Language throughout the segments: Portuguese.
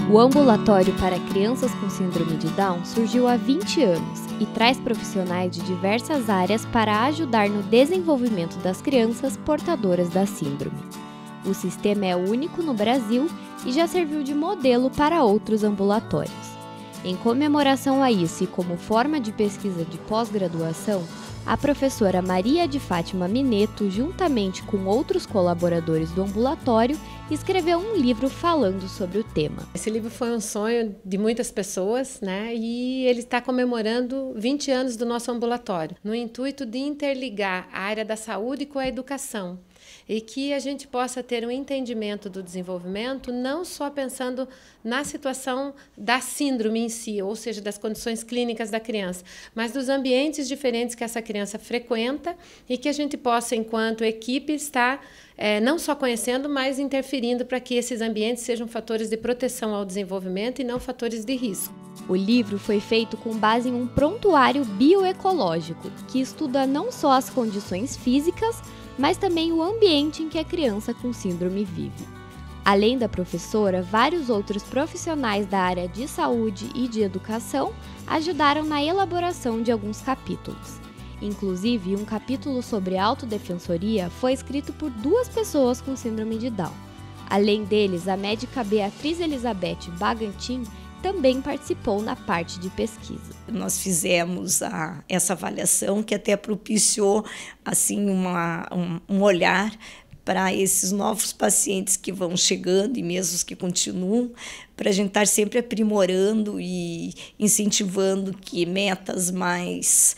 O ambulatório para crianças com síndrome de Down surgiu há 20 anos e traz profissionais de diversas áreas para ajudar no desenvolvimento das crianças portadoras da síndrome. O sistema é único no Brasil e já serviu de modelo para outros ambulatórios. Em comemoração a isso e como forma de pesquisa de pós-graduação, a professora Maria de Fátima Mineto, juntamente com outros colaboradores do ambulatório, escreveu um livro falando sobre o tema. Esse livro foi um sonho de muitas pessoas, né? E ele está comemorando 20 anos do nosso ambulatório, no intuito de interligar a área da saúde com a educação e que a gente possa ter um entendimento do desenvolvimento, não só pensando na situação da síndrome em si, ou seja, das condições clínicas da criança, mas dos ambientes diferentes que essa criança frequenta e que a gente possa, enquanto equipe, estar não só conhecendo, mas interferindo para que esses ambientes sejam fatores de proteção ao desenvolvimento e não fatores de risco. O livro foi feito com base em um prontuário bioecológico, que estuda não só as condições físicas, mas também o ambiente em que a criança com síndrome vive. Além da professora, vários outros profissionais da área de saúde e de educação ajudaram na elaboração de alguns capítulos. Inclusive, um capítulo sobre autodefensoria foi escrito por 2 pessoas com síndrome de Down. Além deles, a médica Beatriz Elizabeth Bagantin também participou na parte de pesquisa. Nós fizemos essa avaliação que até propiciou assim, um olhar para esses novos pacientes que vão chegando e mesmo os que continuam, para a gente estar sempre aprimorando e incentivando que metas mais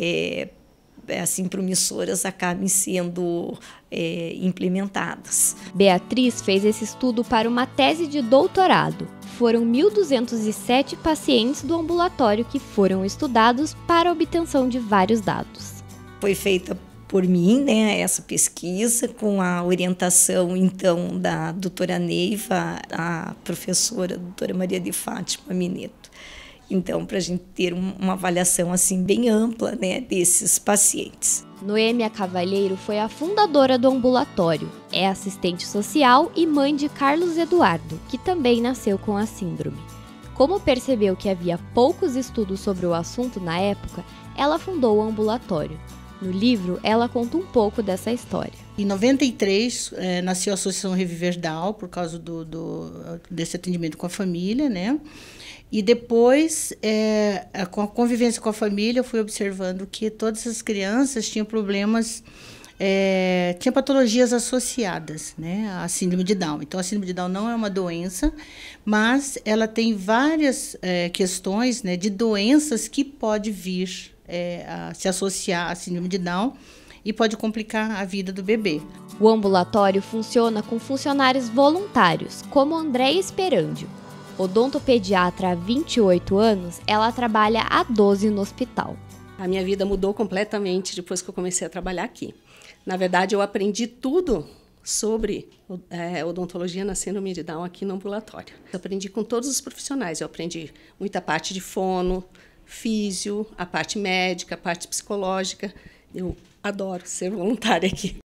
assim, promissoras acabem sendo implementadas. Beatriz fez esse estudo para uma tese de doutorado. Foram 1.207 pacientes do ambulatório que foram estudados para a obtenção de vários dados. Foi feita por mim, né, essa pesquisa, com a orientação, então, da doutora Neiva, a professora, a doutora Maria de Fátima Mineto. Então, para a gente ter uma avaliação assim, bem ampla, né, desses pacientes. Noêmia Cavalheiro foi a fundadora do ambulatório, é assistente social e mãe de Carlos Eduardo, que também nasceu com a síndrome. Como percebeu que havia poucos estudos sobre o assunto na época, ela fundou o ambulatório. No livro, ela conta um pouco dessa história. Em 93, nasceu a Associação Reviver Down, por causa desse atendimento com a família, né? E depois, com a convivência com a família, eu fui observando que todas as crianças tinham problemas, tinham patologias associadas, né, à síndrome de Down. Então, a síndrome de Down não é uma doença, mas ela tem várias questões, né, de doenças que pode vir a se associar à síndrome de Down e pode complicar a vida do bebê. O ambulatório funciona com funcionários voluntários, como Andréia Esperandio. Odontopediatra há 28 anos, ela trabalha há 12 no hospital. A minha vida mudou completamente depois que eu comecei a trabalhar aqui. Na verdade, eu aprendi tudo sobre odontologia na síndrome de Down aqui no ambulatório. Eu aprendi com todos os profissionais. Eu aprendi muita parte de fono, físio, a parte médica, a parte psicológica. Eu adoro ser voluntária aqui.